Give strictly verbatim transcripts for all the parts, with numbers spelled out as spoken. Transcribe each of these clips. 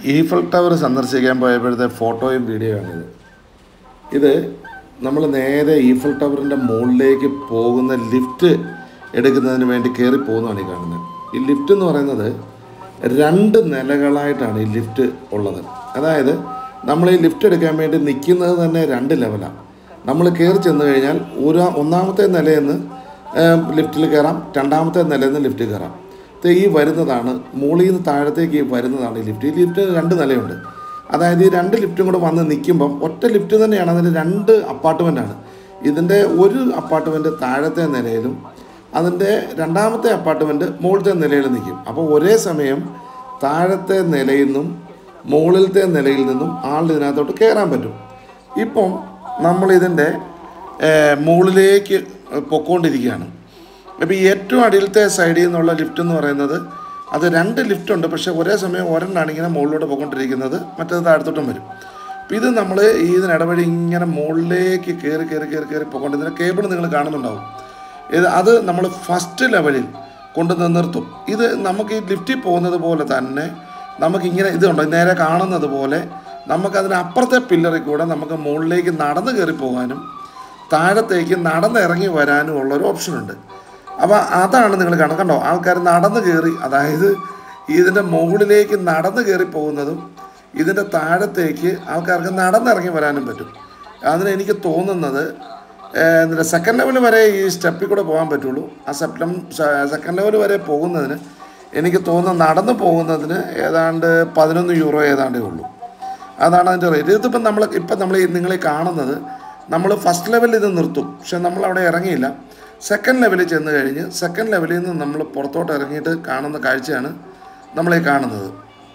Eiffel tower സന്ദർശിക്കാൻ പോയപ്പോഴത്തെ ഫോട്ടോയും video ആണിത്. ഇത് നമ്മൾ നേരെ ഈഫൽ ടവറിൻ്റെ മുകളിലേക്ക് പോകുന്ന ലിഫ്റ്റ് എടുക്കുന്നതിന് വേണ്ടി കയറി പോകുന്നതാണ് ഈ കാണുന്നത്. ഈ ലിഫ്റ്റ് എന്ന് പറയുന്നത് രണ്ട് നിലകളായിട്ടാണ് ഈ ലിഫ്റ്റ് ഉള്ളത്. അതായത് നമ്മൾ ഈ ലിഫ്റ്റ് എടുക്കാൻ വേണ്ടി നിൽക്കുന്നത് തന്നെ രണ്ട് ലെവലാണ്. നമ്മൾ കയറി ചെന്ന് കഴിഞ്ഞാൽ ഒരു ഒന്നാമത്തെ നിലയിൽ നിന്ന് ലിഫ്റ്റിൽ കയറാം, രണ്ടാമത്തെ നിലയിൽ നിന്ന് ലിഫ്റ്റിൽ കയറാം. ഈ വരുന്നതാണ് മുകളിൽ നിന്ന് താഴത്തേക്ക് വരുന്നതാണ് ഈ ലിഫ്റ്റ്. ഈ ലിഫ്റ്റ് രണ്ട് നിലയുണ്ട്. അതായത് ഈ രണ്ട് ലിഫ്റ്റും കൂടെ വന്ന് നിൽക്കുമ്പം ഒറ്റ ലിഫ്റ്റ് തന്നെയാണ്. അതിന് രണ്ട് അപ്പാർട്ട്മെൻറ്റാണ്. ഇതിൻ്റെ ഒരു അപ്പാർട്ട്മെൻറ്റ് താഴത്തെ നിലയിലും അതിൻ്റെ രണ്ടാമത്തെ അപ്പാർട്ട്മെൻറ്റ് മുകളിലത്തെ നിലയിൽ നിൽക്കും. അപ്പോൾ ഒരേ സമയം താഴത്തെ നിലയിൽ നിന്നും മുകളിലത്തെ നിലയിൽ നിന്നും ആൾ ഇതിനകത്തോട്ട് കയറാൻ പറ്റും. ഇപ്പം നമ്മളിതിൻ്റെ മുകളിലേക്ക് പൊയ്ക്കൊണ്ടിരിക്കുകയാണ്. അപ്പോൾ ഈ ഏറ്റവും അടിയിലത്തെ സൈഡിൽ നിന്നുള്ള ലിഫ്റ്റ് എന്ന് പറയുന്നത് അത് രണ്ട് ലിഫ്റ്റുണ്ട്, പക്ഷേ ഒരേ സമയം ഒരെണ്ണമാണ് ഇങ്ങനെ മുകളിലോട്ട് പോയിക്കൊണ്ടിരിക്കുന്നത്, മറ്റേത് താഴത്തോട്ടും വരും. അപ്പോൾ ഇത് നമ്മൾ ഇതിനിടവഴി ഇങ്ങനെ മുകളിലേക്ക് കയറി കയറി കയറി കയറി പോയിക്കൊണ്ട് ഇതിൻ്റെ കേബിൾ നിങ്ങൾ കാണുന്നുണ്ടാവും. ഇത് അത് നമ്മൾ ഫസ്റ്റ് ലെവലിൽ കൊണ്ടുവന്ന് നിർത്തും. ഇത് നമുക്ക് ഈ ലിഫ്റ്റിൽ പോകുന്നത് പോലെ തന്നെ നമുക്കിങ്ങനെ ഇതുണ്ട് നേരെ കാണുന്നത് പോലെ നമുക്കതിനപ്പുറത്തെ പില്ലറിൽ കൂടെ നമുക്ക് മുകളിലേക്ക് നടന്ന് കയറി പോകാനും താഴത്തേക്ക് നടന്നിറങ്ങി വരാനും ഉള്ളൊരു ഓപ്ഷനുണ്ട്. അപ്പോൾ അതാണ് നിങ്ങൾ കാണുന്നത്. കണ്ടോ, ആൾക്കാർ നടന്ന് കയറി, അതായത് ഇതിൻ്റെ മുകളിലേക്ക് നടന്ന് കയറി പോകുന്നതും ഇതിൻ്റെ താഴത്തേക്ക് ആൾക്കാർക്ക് നടന്നിറങ്ങി വരാനും പറ്റും. അതിന് എനിക്ക് തോന്നുന്നത് എന്നിട്ട് സെക്കൻഡ് ലെവൽ വരെ ഈ സ്റ്റെപ്പിൽ കൂടെ പോകാൻ പറ്റുള്ളൂ. ആ സെപ്റ്റം സെക്കൻഡ് ലെവൽ വരെ പോകുന്നതിന് എനിക്ക് തോന്നുന്നത് നടന്ന് പോകുന്നതിന് ഏതാണ്ട് പതിനൊന്ന് യൂറോ ഏതാണ്ടേ ഉള്ളൂ. അതാണ് അതിൻ്റെ റേറ്റ്. ഇതിപ്പം നമ്മൾ ഇപ്പം നമ്മൾ നിങ്ങളെ കാണുന്നത് നമ്മൾ ഫസ്റ്റ് ലെവലിൽ ഇത് നിർത്തും, പക്ഷെ നമ്മളവിടെ ഇറങ്ങിയില്ല. സെക്കൻഡ് ലെവലിൽ ചെന്ന് കഴിഞ്ഞ് സെക്കൻഡ് ലെവലിൽ നിന്ന് നമ്മൾ പുറത്തോട്ട് ഇറങ്ങിയിട്ട് കാണുന്ന കാഴ്ചയാണ് നമ്മളീ കാണുന്നത്.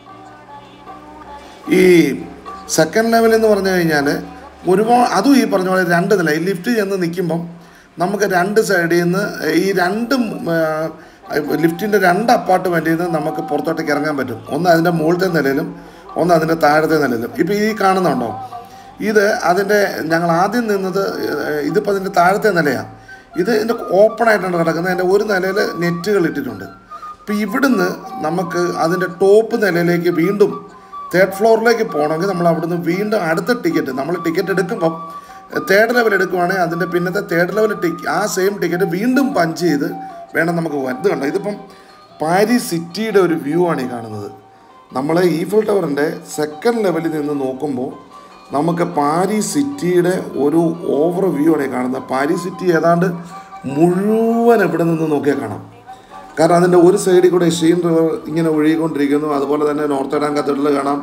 ഈ സെക്കൻഡ് ലെവൽ എന്ന് പറഞ്ഞു കഴിഞ്ഞാൽ ഒരുപാട് അതും ഈ പറഞ്ഞ പോലെ രണ്ട് നില ഈ ലിഫ്റ്റ് ചെന്ന് നിൽക്കുമ്പം നമുക്ക് രണ്ട് സൈഡിൽ നിന്ന് ഈ രണ്ട് ലിഫ്റ്റിൻ്റെ രണ്ട് അപ്പാർട്ട്മെൻറ്റിൽ നിന്ന് നമുക്ക് പുറത്തോട്ടേക്ക് ഇറങ്ങാൻ പറ്റും. ഒന്ന് അതിൻ്റെ മുകളിലത്തെ നിലയിലും ഒന്ന് അതിൻ്റെ താഴത്തെ നിലയിലും. ഇപ്പോൾ ഈ കാണുന്നുണ്ടോ, ഇത് അതിൻ്റെ ഞങ്ങൾ ആദ്യം നിന്നത് ഇതിപ്പോൾ അതിൻ്റെ താഴത്തെ നിലയാണ്. ഇത് ഇതിൻ്റെ ഓപ്പണായിട്ടാണ് കിടക്കുന്നത്. അതിൻ്റെ ഒരു നിലയിൽ നെറ്റുകൾ ഇട്ടിട്ടുണ്ട്. ഇപ്പോൾ ഇവിടുന്ന് നമുക്ക് അതിൻ്റെ ടോപ്പ് നിലയിലേക്ക് വീണ്ടും തേർഡ് ഫ്ലോറിലേക്ക് പോകണമെങ്കിൽ നമ്മൾ അവിടുന്ന് വീണ്ടും അടുത്ത ടിക്കറ്റ് നമ്മൾ ടിക്കറ്റ് എടുക്കുമ്പം തേർഡ് ലെവൽ എടുക്കുവാണെങ്കിൽ അതിൻ്റെ പിന്നത്തെ തേർഡ് ലെവൽ ടിക്കറ്റ് ആ സെയിം ടിക്കറ്റ് വീണ്ടും പഞ്ച് ചെയ്ത് വേണം നമുക്ക് പോകാൻ. ഇത് കണ്ടോ, ഇതിപ്പം പാരീസ് സിറ്റിയുടെ ഒരു വ്യൂ ആണ് ഈ കാണുന്നത്. നമ്മൾ ഈഫൽ ടവറിൻ്റെ സെക്കൻഡ് ലെവലിൽ നിന്ന് നോക്കുമ്പോൾ നമുക്ക് പാരീസ് സിറ്റിയുടെ ഒരു ഓവർ വ്യൂ ആണ് കാണുന്നത്. പാരീസ് സിറ്റി ഏതാണ്ട് മുഴുവൻ ഇവിടെ നിന്ന് നോക്കിയാൽ കാണാം. കാരണം അതിൻ്റെ ഒരു സൈഡിൽ കൂടെ ഷീൻ റിവർ ഇങ്ങനെ ഒഴുകിക്കൊണ്ടിരിക്കുന്നു. അതുപോലെ തന്നെ നോർത്ത് ഡാം കത്തീഡ്രൽ കാണാം,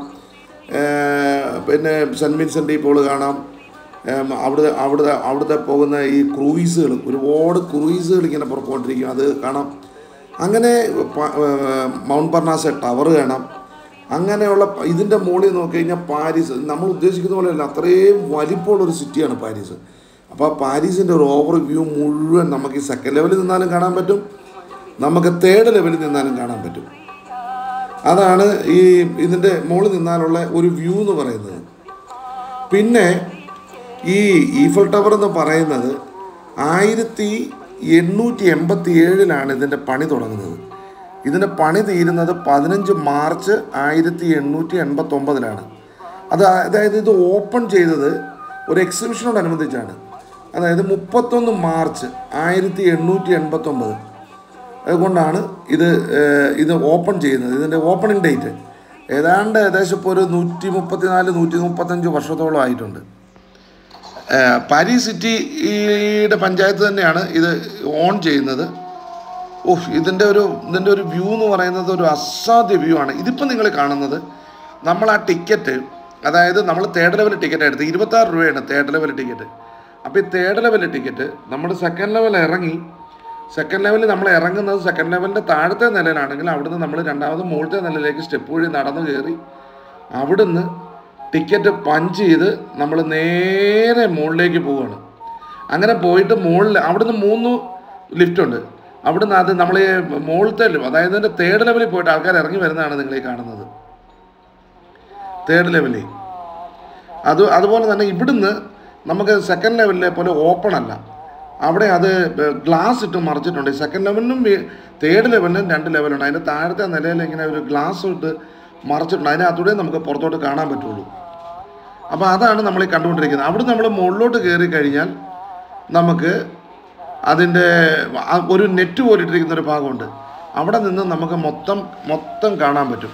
പിന്നെ സെൻറ്റ് വിൻസെൻ്റ് ഡി പോൾ കാണാം. അവിടെ അവിടുത്തെ അവിടുത്തെ പോകുന്ന ഈ ക്രൂയിസുകൾ, ഒരുപാട് ക്രൂയിസുകൾ ഇങ്ങനെ പുറപ്പെട്ടുകൊണ്ടിരിക്കും, അത് കാണാം. അങ്ങനെ മൗണ്ട് പർനാസ് ടവർ കാണാം. അങ്ങനെയുള്ള ഇതിൻ്റെ മുകളിൽ നോക്കി കഴിഞ്ഞാൽ പാരീസ് നമ്മൾ ഉദ്ദേശിക്കുന്ന പോലെയല്ല, അത്രയും വലിപ്പമുള്ളൊരു സിറ്റിയാണ് പാരീസ്. അപ്പോൾ പാരീസിൻ്റെ ഒരു ഓവർ വ്യൂ മുഴുവൻ നമുക്ക് ഈ സെക്കൻഡ് ലെവലിൽ നിന്നാലും കാണാൻ പറ്റും, നമുക്ക് തേർഡ് ലെവലിൽ നിന്നാലും കാണാൻ പറ്റും. അതാണ് ഈ ഇതിൻ്റെ മുകളിൽ നിന്നാലുള്ള ഒരു വ്യൂ എന്ന് പറയുന്നത്. പിന്നെ ഈ ഈഫൽ ടവർ എന്ന് പറയുന്നത് ആയിരത്തി എണ്ണൂറ്റി എൺപത്തി ഏഴിലാണ് ഇതിൻ്റെ പണി തുടങ്ങുന്നത്. ഇതിൻ്റെ പണി തീരുന്നത് പതിനഞ്ച് മാർച്ച് ആയിരത്തി എണ്ണൂറ്റി എൺപത്തൊമ്പതിലാണ്. അത് അതായത് ഇത് ഓപ്പൺ ചെയ്തത് ഒരു എക്സിബിഷനോടനുബന്ധിച്ചാണ്. അതായത് മുപ്പത്തൊന്ന് മാർച്ച് ആയിരത്തി എണ്ണൂറ്റി എൺപത്തൊമ്പത് അതുകൊണ്ടാണ് ഇത് ഇത് ഓപ്പൺ ചെയ്യുന്നത്. ഇതിൻ്റെ ഓപ്പണിംഗ് ഡേറ്റ് ഏതാണ്ട് ഏകദേശം ഇപ്പോൾ ഒരു നൂറ്റി മുപ്പത്തി നാല് നൂറ്റി മുപ്പത്തഞ്ച് വർഷത്തോളം ആയിട്ടുണ്ട്. പാരീസ് സിറ്റിയുടെ പഞ്ചായത്ത് തന്നെയാണ് ഇത് ഓൺ ചെയ്യുന്നത്. ഓഹ്, ഇതിൻ്റെ ഒരു ഇതിൻ്റെ ഒരു വ്യൂ എന്ന് പറയുന്നത് ഒരു അസാധ്യ വ്യൂ ആണ്. ഇതിപ്പോൾ നിങ്ങൾ കാണുന്നത് നമ്മൾ ആ ടിക്കറ്റ്, അതായത് നമ്മൾ തേർഡ് ലെവൽ ടിക്കറ്റ് എടുത്ത് ഇരുപത്താറ് രൂപയാണ് തേർഡ് ലെവൽ ടിക്കറ്റ്. അപ്പോൾ ഈ തേർഡ് ലെവൽ ടിക്കറ്റ് നമ്മൾ സെക്കൻഡ് ലെവൽ ഇറങ്ങി സെക്കൻഡ് ലെവലിൽ നമ്മൾ ഇറങ്ങുന്നത് സെക്കൻഡ് ലെവലിൻ്റെ താഴത്തെ നിലയിലാണെങ്കിൽ അവിടുന്ന് നമ്മൾ രണ്ടാമത് മുകളിലത്തെ നിലയിലേക്ക് സ്റ്റെപ്പ് വഴി നടന്നു കയറി അവിടുന്ന് ടിക്കറ്റ് പഞ്ച് ചെയ്ത് നമ്മൾ നേരെ മുകളിലേക്ക് പോവുകയാണ്. അങ്ങനെ പോയിട്ട് മുകളിൽ അവിടുന്ന് മൂന്ന് ലിഫ്റ്റുണ്ട്. അവിടുന്ന് അത് നമ്മൾ മുകളിലത്തെ അതായത് ഇതിൻ്റെ തേർഡ് ലെവലിൽ പോയിട്ട് ആൾക്കാർ ഇറങ്ങി വരുന്നതാണ് നിങ്ങൾ ഈ കാണുന്നത് തേർഡ് ലെവലിൽ. അത് അതുപോലെ തന്നെ ഇവിടുന്ന് നമുക്ക് സെക്കൻഡ് ലെവലിലെ പോലെ ഓപ്പൺ അല്ല, അവിടെ അത് ഗ്ലാസ് ഇട്ട് മറിച്ചിട്ടുണ്ട്. സെക്കൻഡ് ലെവലിനും തേർഡ് ലെവലിനും രണ്ട് ലെവലുണ്ട്. അതിൻ്റെ താഴത്തെ നിലയിൽ ഇങ്ങനെ ഒരു ഗ്ലാസ് ഇട്ട് മറച്ചിട്ടുണ്ട്. അതിനകത്തൂടെ നമുക്ക് പുറത്തോട്ട് കാണാൻ പറ്റുള്ളൂ. അപ്പോൾ അതാണ് നമ്മൾ ഈ കണ്ടുകൊണ്ടിരിക്കുന്നത്. അവിടെ നമ്മൾ മുകളിലോട്ട് കയറി കഴിഞ്ഞാൽ നമുക്ക് അതിൻ്റെ ഒരു നെറ്റ് പോലിട്ടിരിക്കുന്ന ഒരു ഭാഗമുണ്ട്. അവിടെ നിന്ന് നമുക്ക് മൊത്തം മൊത്തം കാണാൻ പറ്റും.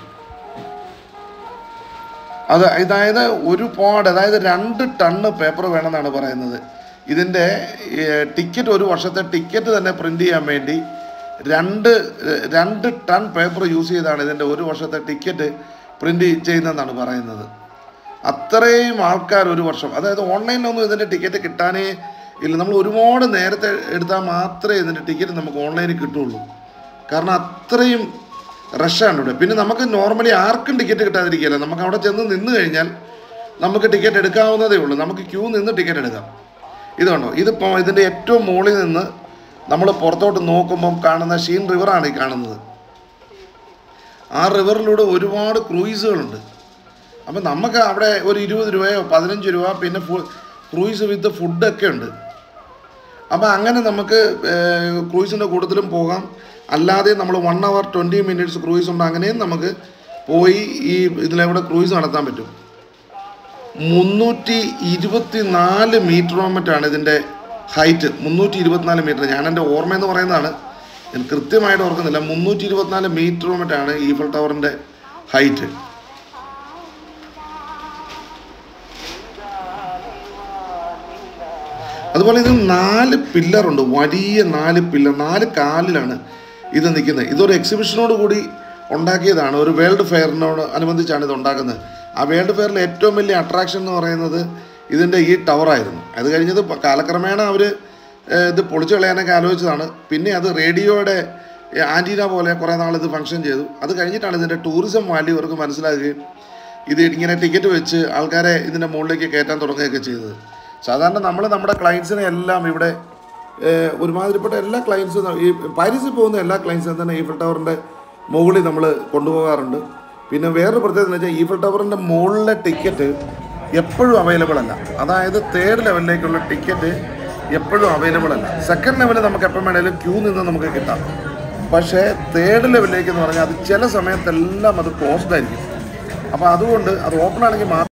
അത് അതായത് ഒരുപാട് അതായത് രണ്ട് ടണ്ണ് പേപ്പർ വേണമെന്നാണ് പറയുന്നത്. ഇതിൻ്റെ ടിക്കറ്റ് ഒരു വർഷത്തെ ടിക്കറ്റ് തന്നെ പ്രിൻ്റ് ചെയ്യാൻ വേണ്ടി രണ്ട് രണ്ട് ടൺ പേപ്പർ യൂസ് ചെയ്താണ് ഇതിൻ്റെ ഒരു വർഷത്തെ ടിക്കറ്റ് പ്രിൻ്റ് ചെയ്യുന്നതെന്നാണ് പറയുന്നത്. അത്രയും ആൾക്കാർ ഒരു വർഷം, അതായത് ഓൺലൈനിലൊന്നും ഇതിൻ്റെ ടിക്കറ്റ് കിട്ടാനേ ഇല്ല. നമ്മൾ ഒരുപാട് നേരത്തെ എടുത്താൽ മാത്രമേ ഇതിൻ്റെ ടിക്കറ്റ് നമുക്ക് ഓൺലൈനിൽ കിട്ടുള്ളൂ. കാരണം അത്രയും റഷാണ് ഇവിടെ. പിന്നെ നമുക്ക് നോർമലി ആർക്കും ടിക്കറ്റ് കിട്ടാതിരിക്കുകയില്ല. നമുക്ക് അവിടെ ചെന്ന് നിന്ന് കഴിഞ്ഞാൽ നമുക്ക് ടിക്കറ്റ് എടുക്കാവുന്നതേ ഉള്ളൂ. നമുക്ക് ക്യൂ നിന്ന് ടിക്കറ്റ് എടുക്കാം. ഇതുണ്ടോ, ഇതിപ്പോൾ ഇതിൻ്റെ ഏറ്റവും മുകളിൽ നിന്ന് നമ്മൾ പുറത്തോട്ട് നോക്കുമ്പം കാണുന്ന ഷീൻ റിവറാണ് ഈ കാണുന്നത്. ആ റിവറിലൂടെ ഒരുപാട് ക്രൂയിസുകളുണ്ട്. അപ്പം നമുക്ക് അവിടെ ഒരു ഇരുപത് രൂപയോ പതിനഞ്ച് രൂപ പിന്നെ ഫു ക്രൂയിസ് വിത്ത് ഫുഡൊക്കെ ഉണ്ട്. അപ്പോൾ അങ്ങനെ നമുക്ക് ക്രൂയിസിൻ്റെ കൂട്ടത്തിലും പോകാം. അല്ലാതെ നമ്മൾ one hour twenty minutes cruise ഉണ്ട്, അങ്ങനെയും നമുക്ക് പോയി ഈ ഇതിലൂടെ ക്രൂയിസ് നടത്താൻ പറ്റും. മുന്നൂറ്റി ഇരുപത്തി നാല് മീറ്ററോമറ്റാണ് ഇതിൻ്റെ ഹൈറ്റ്. മുന്നൂറ്റി ഇരുപത്തിനാല് മീറ്റർ, ഞാൻ എൻ്റെ ഓർമ്മയെന്ന് പറയുന്നതാണ്, ഞാൻ കൃത്യമായിട്ട് ഓർക്കുന്നില്ല. മുന്നൂറ്റി ഇരുപത്തിനാല് മീറ്ററോമറ്റാണ് ഈഫൽ ടവറിൻ്റെ ഹൈറ്റ്. അതുപോലെ ഇത് നാല് പില്ലറുണ്ട്, വലിയ നാല് പില്ലർ, നാല് കാലിലാണ് ഇത് നിൽക്കുന്നത്. ഇതൊരു എക്സിബിഷനോട് കൂടി ഉണ്ടാക്കിയതാണ്. ഒരു വേൾഡ് ഫെയറിനോട് അനുബന്ധിച്ചാണ് ഇത് ഉണ്ടാക്കുന്നത്. ആ വേൾഡ് ഫെയറിൽ ഏറ്റവും വലിയ അട്രാക്ഷൻ എന്ന് പറയുന്നത് ഇതിൻ്റെ ഈ ടവറായിരുന്നു. അത് കഴിഞ്ഞത് കാലക്രമേണ അവർ ഇത് പൊളിച്ചു കളയാനൊക്കെ ആലോചിച്ചതാണ്. പിന്നെ അത് റേഡിയോയുടെ ആൻറ്റീന പോലെ കുറേ നാൾ ഇത് ഫങ്ഷൻ ചെയ്തു. അത് കഴിഞ്ഞിട്ടാണ് ഇതിൻ്റെ ടൂറിസം വാല്യൂ അവർക്ക് മനസ്സിലാക്കുകയും ഇത് ഇങ്ങനെ ടിക്കറ്റ് വെച്ച് ആൾക്കാരെ ഇതിൻ്റെ മുകളിലേക്ക് കയറ്റാൻ തുടങ്ങുകയൊക്കെ ചെയ്തത്. സാധാരണ നമ്മൾ നമ്മുടെ ക്ലയൻസിനെ എല്ലാം ഇവിടെ ഒരുമാതിരിപ്പെട്ട എല്ലാ ക്ലയൻസും ഈ പാരീസിൽ പോകുന്ന എല്ലാ ക്ലയൻസിനും തന്നെ ഈഫൽ ടവറിൻ്റെ മുകളിൽ നമ്മൾ കൊണ്ടുപോകാറുണ്ട്. പിന്നെ വേറൊരു പ്രത്യേകത എന്ന് വെച്ചാൽ ഈഫൽ ടവറിൻ്റെ മുകളിലെ ടിക്കറ്റ് എപ്പോഴും അവൈലബിൾ അല്ല. അതായത് തേർഡ് ലെവലിലേക്കുള്ള ടിക്കറ്റ് എപ്പോഴും അവൈലബിൾ അല്ല. സെക്കൻഡ് ലെവലിൽ നമുക്ക് എപ്പം വേണമെങ്കിലും ക്യൂ നിന്ന് നമുക്ക് കിട്ടാം. പക്ഷേ തേർഡ് ലെവലിലേക്ക് എന്ന് പറഞ്ഞാൽ അത് ചില സമയത്തെല്ലാം അത് ക്ലോസ്ഡ് ആയിരിക്കും. അപ്പോൾ അതുകൊണ്ട് അത് ഓപ്പൺ ആണെങ്കിൽ മാത്രം